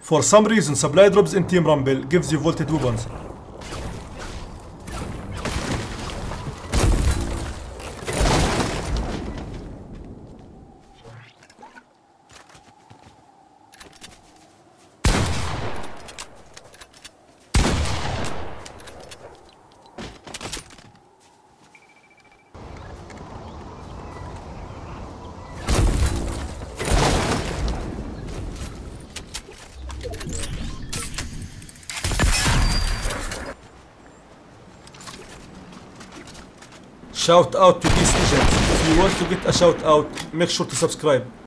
For some reason, supply drops in Team Rumble gives you vaulted weapons. Shout out to these legends. If you want to get a shout out, make sure to subscribe.